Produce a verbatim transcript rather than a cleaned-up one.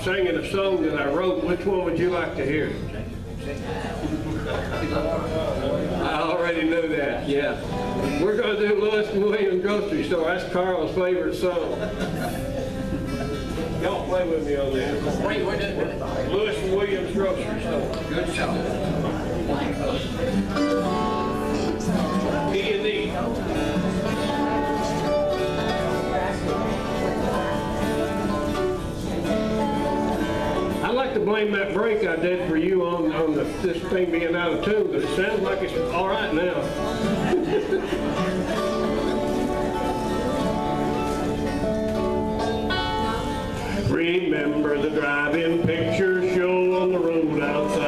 singing a song that I wrote. Which one would you like to hear? I already knew that, yeah. We're going to do Lewis and Williams Grocery Store. That's Carl's favorite song. Y'all play with me on that. Wait, wait, wait, wait. Lewis and Williams Grocery Store. Good song. E and E. I'd like to blame that break I did for you on, on the, this thing being out of tune, but it sounds like it's all right now. Remember the drive-in picture show on the road outside.